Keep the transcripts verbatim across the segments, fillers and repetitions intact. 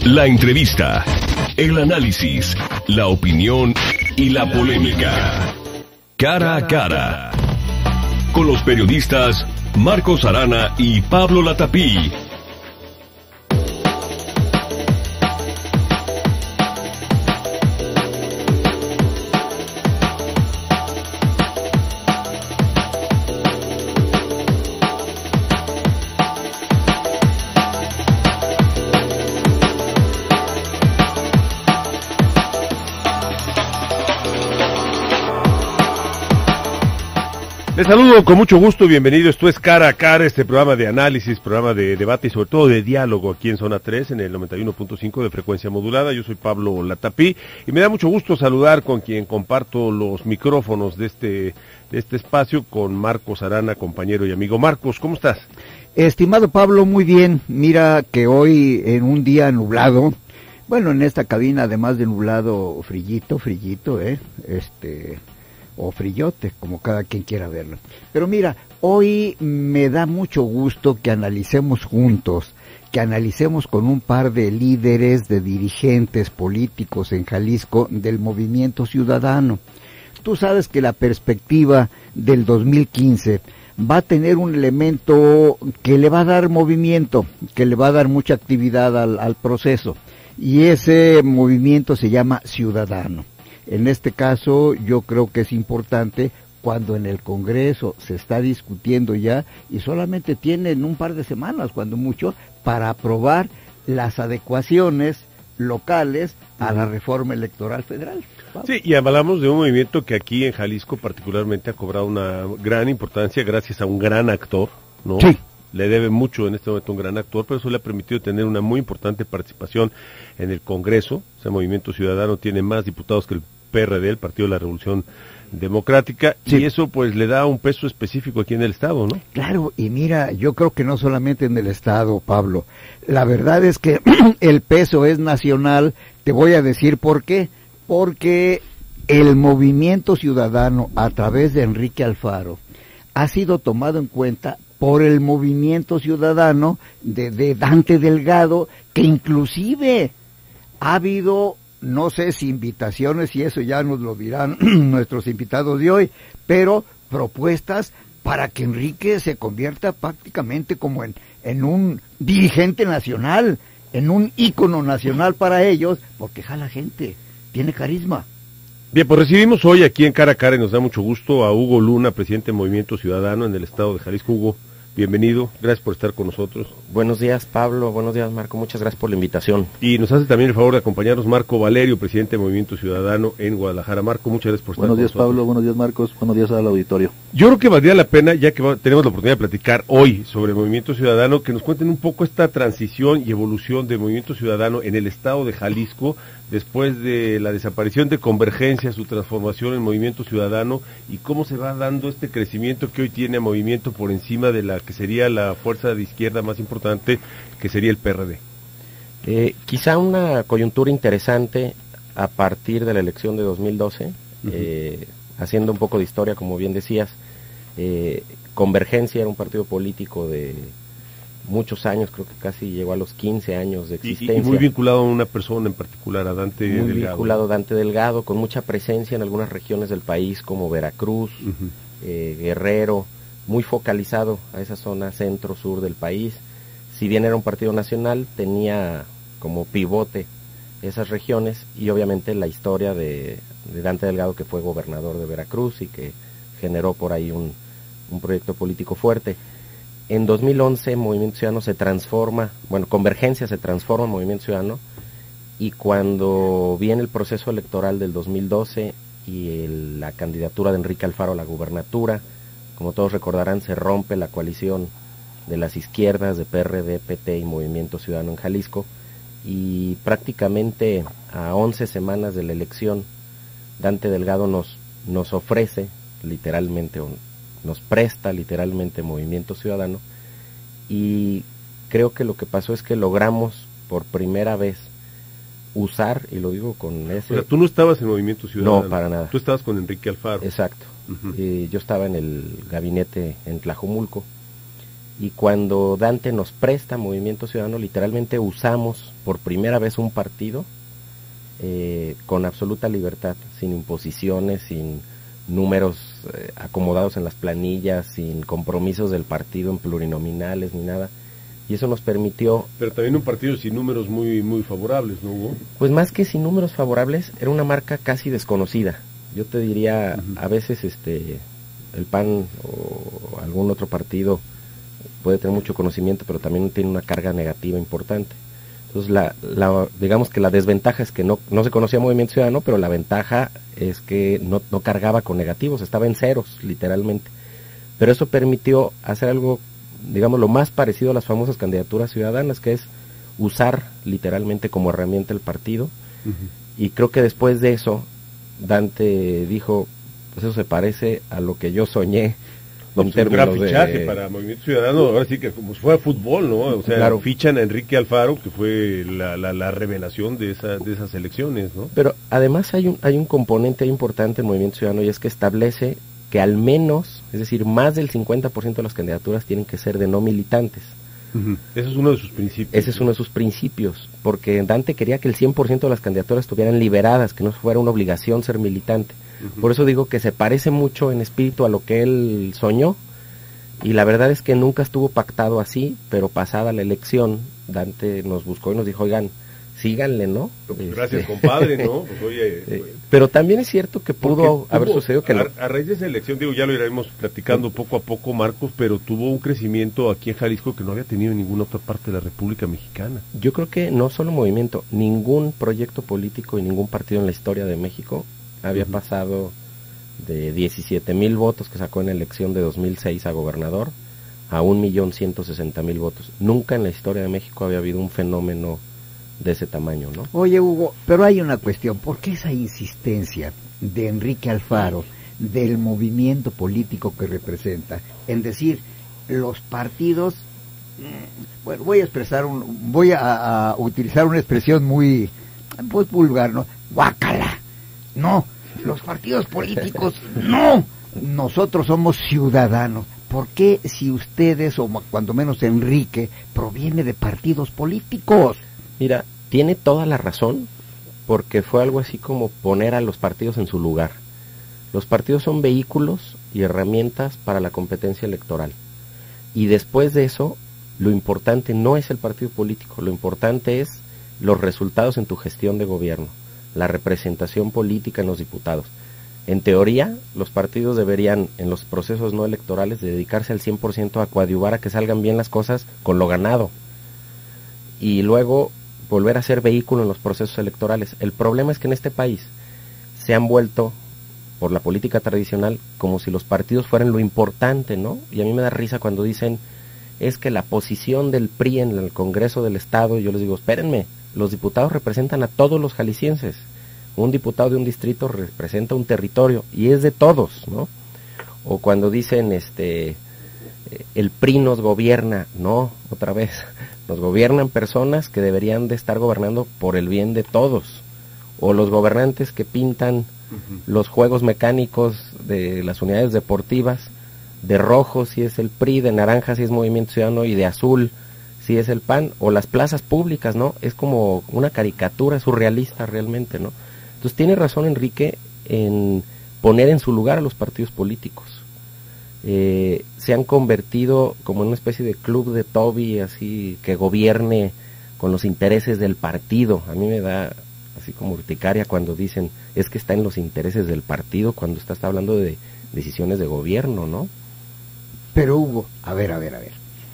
La entrevista, el análisis, la opinión y la polémica. Cara a cara. Con los periodistas Marcos Arana y Pablo Latapí. Les saludo con mucho gusto, bienvenido, esto es Cara a Cara, este programa de análisis, programa de debate y sobre todo de diálogo aquí en Zona tres, en el noventa y uno punto cinco de frecuencia modulada. Yo soy Pablo Latapí y me da mucho gusto saludar con quien comparto los micrófonos de este, de este espacio, con Marcos Arana, compañero y amigo. Marcos, ¿cómo estás? Estimado Pablo, muy bien. Mira que hoy en un día nublado, bueno, en esta cabina además de nublado, frillito, frillito, eh, este... o frillote, como cada quien quiera verlo. Pero mira, hoy me da mucho gusto que analicemos juntos, que analicemos con un par de líderes, de dirigentes políticos en Jalisco del Movimiento Ciudadano. Tú sabes que la perspectiva del dos mil quince va a tener un elemento que le va a dar movimiento, que le va a dar mucha actividad al, al proceso, y ese movimiento se llama Ciudadano. En este caso, yo creo que es importante cuando en el Congreso se está discutiendo ya y solamente tienen un par de semanas, cuando mucho, para aprobar las adecuaciones locales a la reforma electoral federal. Sí, y hablamos de un movimiento que aquí en Jalisco particularmente ha cobrado una gran importancia gracias a un gran actor, ¿no? Sí. Le debe mucho en este momento a un gran actor, pero eso le ha permitido tener una muy importante participación en el Congreso. Ese Movimiento Ciudadano tiene más diputados que el P R D, el Partido de la Revolución Democrática, sí. Y eso pues le da un peso específico aquí en el Estado, ¿no? Claro, y mira, yo creo que no solamente en el Estado, Pablo, la verdad es que el peso es nacional. Te voy a decir por qué, porque el Movimiento Ciudadano a través de Enrique Alfaro ha sido tomado en cuenta por el Movimiento Ciudadano de, de Dante Delgado, que inclusive ha habido, no sé si invitaciones, y eso ya nos lo dirán nuestros invitados de hoy, pero propuestas para que Enrique se convierta prácticamente como en, en un dirigente nacional, en un ícono nacional para ellos, porque jala gente, tiene carisma. Bien, pues recibimos hoy aquí en Cara a Cara y nos da mucho gusto a Hugo Luna, presidente del Movimiento Ciudadano en el estado de Jalisco. Hugo, bienvenido, gracias por estar con nosotros. Buenos días, Pablo, buenos días, Marco, muchas gracias por la invitación. Y nos hace también el favor de acompañarnos Marco Valerio, presidente del Movimiento Ciudadano en Guadalajara. Marco, muchas gracias por estar con nosotros. Buenos días, Pablo, buenos días, Marcos, buenos días al auditorio. Yo creo que valdría la pena, ya que va, tenemos la oportunidad de platicar hoy sobre el Movimiento Ciudadano, que nos cuenten un poco esta transición y evolución del Movimiento Ciudadano en el estado de Jalisco, después de la desaparición de Convergencia, su transformación en Movimiento Ciudadano, y cómo se va dando este crecimiento que hoy tiene a Movimiento por encima de la que sería la fuerza de izquierda más importante, que sería el P R D. Eh, quizá una coyuntura interesante a partir de la elección de dos mil doce, uh-huh. eh, haciendo un poco de historia, como bien decías, eh, Convergencia era un partido político de muchos años, creo que casi llegó a los quince años de existencia. Y, y muy vinculado a una persona en particular, a Dante muy Delgado. Muy vinculado a Dante Delgado, con mucha presencia en algunas regiones del país como Veracruz, uh-huh. eh, Guerrero, muy focalizado a esa zona centro-sur del país. Si bien era un partido nacional, tenía como pivote esas regiones y obviamente la historia de, de Dante Delgado, que fue gobernador de Veracruz y que generó por ahí un, un proyecto político fuerte. En dos mil once Movimiento Ciudadano se transforma, bueno, Convergencia se transforma en Movimiento Ciudadano, y cuando viene el proceso electoral del dos mil doce y el, la candidatura de Enrique Alfaro a la gubernatura, como todos recordarán, se rompe la coalición de las izquierdas de P R D, P T y Movimiento Ciudadano en Jalisco, y prácticamente a once semanas de la elección, Dante Delgado nos, nos ofrece literalmente un nos presta literalmente Movimiento Ciudadano, y creo que lo que pasó es que logramos por primera vez usar, y lo digo con ese... O sea, tú no estabas en Movimiento Ciudadano. No, para nada. Tú estabas con Enrique Alfaro. Exacto. Uh-huh. eh, yo estaba en el gabinete en Tlajomulco, y cuando Dante nos presta Movimiento Ciudadano, literalmente usamos por primera vez un partido eh, con absoluta libertad, sin imposiciones, sin números eh, acomodados en las planillas, sin compromisos del partido en plurinominales ni nada, y eso nos permitió... Pero también un partido sin números muy muy favorables, ¿no, Hugo? Pues más que sin números favorables, era una marca casi desconocida. Yo te diría, uh-huh. a veces este el P A N o algún otro partido puede tener mucho conocimiento, pero también tiene una carga negativa importante. Entonces, la, la, digamos que la desventaja es que no, no se conocía Movimiento Ciudadano, pero la ventaja es que no, no cargaba con negativos, estaba en ceros, literalmente. Pero eso permitió hacer algo, digamos, lo más parecido a las famosas candidaturas ciudadanas, que es usar literalmente como herramienta el partido. Uh-huh. Y creo que después de eso, Dante dijo, pues eso se parece a lo que yo soñé. Con un gran fichaje de... para Movimiento Ciudadano, ahora sí que como si fuera fútbol, ¿no? O sea, claro. Fichan a Enrique Alfaro, que fue la, la, la revelación de, esa, de esas elecciones, ¿no? Pero además hay un, hay un componente importante en Movimiento Ciudadano, y es que establece que al menos, es decir, más del cincuenta por ciento de las candidaturas tienen que ser de no militantes. Uh-huh. Ese es uno de sus principios. Ese es uno de sus principios, porque Dante quería que el cien por ciento de las candidaturas estuvieran liberadas, que no fuera una obligación ser militante. Uh-huh. Por eso digo que se parece mucho en espíritu a lo que él soñó, y la verdad es que nunca estuvo pactado así, pero pasada la elección, Dante nos buscó y nos dijo, oigan, síganle, ¿no? Pues gracias, este... compadre, ¿no? Pues, oye, pues... Pero también es cierto que pudo haber tuvo, sucedido que... A, no. a raíz de esa elección, digo, ya lo iremos platicando poco a poco, Marcos, pero tuvo un crecimiento aquí en Jalisco que no había tenido en ninguna otra parte de la República Mexicana. Yo creo que no solo Movimiento, ningún proyecto político y ningún partido en la historia de México había uh-huh. pasado de diecisiete mil votos que sacó en la elección de dos mil seis a gobernador a un millón ciento sesenta mil votos. Nunca en la historia de México había habido un fenómeno de ese tamaño, ¿no? Oye, Hugo, pero hay una cuestión, ¿por qué esa insistencia de Enrique Alfaro, del movimiento político que representa, en decir, los partidos, bueno, voy a expresar, un, voy a, a utilizar una expresión muy, pues vulgar, ¿no? ¡Guácala! No, los partidos políticos, no, nosotros somos ciudadanos. ¿Por qué si ustedes, o cuando menos Enrique, proviene de partidos políticos? Mira, tiene toda la razón, porque fue algo así como poner a los partidos en su lugar. Los partidos son vehículos y herramientas para la competencia electoral. Y después de eso, lo importante no es el partido político, lo importante es los resultados en tu gestión de gobierno, la representación política en los diputados. En teoría, los partidos deberían, en los procesos no electorales, dedicarse al cien por ciento a coadyuvar a que salgan bien las cosas con lo ganado. Y luego volver a ser vehículo en los procesos electorales. El problema es que en este país se han vuelto, por la política tradicional, como si los partidos fueran lo importante, ¿no? Y a mí me da risa cuando dicen, es que la posición del P R I en el Congreso del Estado, yo les digo, espérenme, los diputados representan a todos los jaliscienses. Un diputado de un distrito representa un territorio y es de todos, ¿no? O cuando dicen, este, el P R I nos gobierna, no, otra vez, nos gobiernan personas que deberían de estar gobernando por el bien de todos. O los gobernantes que pintan uh-huh. los juegos mecánicos de las unidades deportivas, de rojo si es el P R I, de naranja si es Movimiento Ciudadano y de azul si es el P A N, o las plazas públicas, ¿no? Es como una caricatura surrealista realmente, ¿no? Entonces tiene razón Enrique en poner en su lugar a los partidos políticos. Eh, se han convertido como en una especie de club de Toby, así que gobierne con los intereses del partido. A mí me da así como urticaria cuando dicen, es que está en los intereses del partido, cuando está, está hablando de decisiones de gobierno, ¿no? Pero Hugo, a ver, a ver, a ver.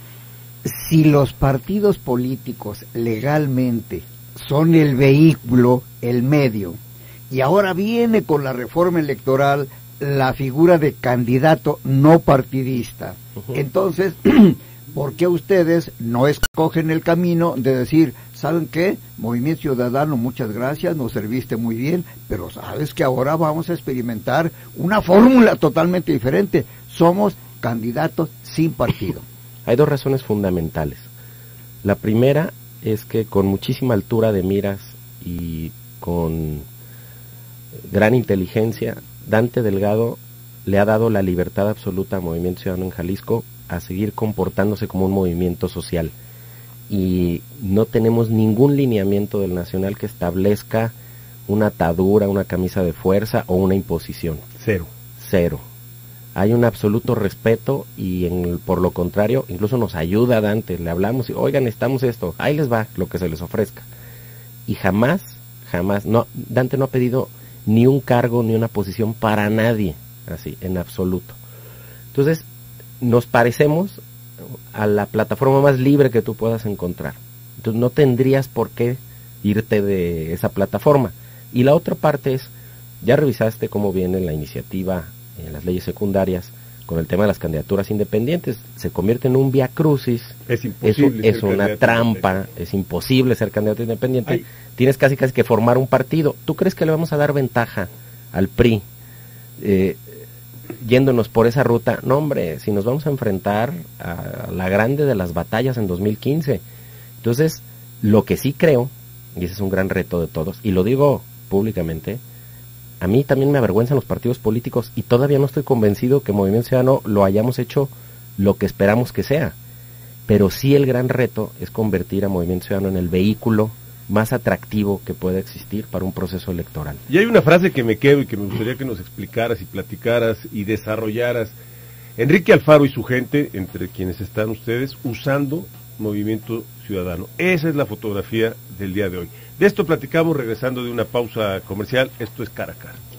Si los partidos políticos legalmente son el vehículo, el medio, y ahora viene con la reforma electoral la figura de candidato no partidista, uh-huh. entonces, ¿por qué ustedes no escogen el camino de decir, ¿saben qué? Movimiento Ciudadano, muchas gracias, nos serviste muy bien, pero sabes que ahora vamos a experimentar una fórmula totalmente diferente, somos candidatos sin partido? Hay dos razones fundamentales. La primera es que con muchísima altura de miras y con gran inteligencia, Dante Delgado le ha dado la libertad absoluta a Movimiento Ciudadano en Jalisco a seguir comportándose como un movimiento social. Y no tenemos ningún lineamiento del Nacional que establezca una atadura, una camisa de fuerza o una imposición. Cero. Cero. Hay un absoluto respeto y en el, por lo contrario, incluso nos ayuda Dante, le hablamos y, oigan, necesitamos esto, ahí les va lo que se les ofrezca. Y jamás, jamás, no, Dante no ha pedido ni un cargo ni una posición para nadie, así, en absoluto. Entonces, nos parecemos a la plataforma más libre que tú puedas encontrar. Entonces, no tendrías por qué irte de esa plataforma. Y la otra parte es, ya revisaste cómo viene la iniciativa en las leyes secundarias con el tema de las candidaturas independientes. Se convierte en un vía crucis, es, es, un, es una trampa, es imposible ser candidato independiente. Ay. Tienes casi casi que formar un partido. ¿Tú crees que le vamos a dar ventaja al P R I eh, yéndonos por esa ruta? No, hombre, si nos vamos a enfrentar a la grande de las batallas en dos mil quince. Entonces, lo que sí creo, y ese es un gran reto de todos, y lo digo públicamente, a mí también me avergüenzan los partidos políticos y todavía no estoy convencido que Movimiento Ciudadano lo hayamos hecho lo que esperamos que sea. Pero sí el gran reto es convertir a Movimiento Ciudadano en el vehículo más atractivo que pueda existir para un proceso electoral. Y hay una frase que me quedo y que me gustaría que nos explicaras y platicaras y desarrollaras. Enrique Alfaro y su gente, entre quienes están ustedes, usando Movimiento Ciudadano. Esa es la fotografía del día de hoy. De esto platicamos regresando de una pausa comercial. Esto es Cara a Cara.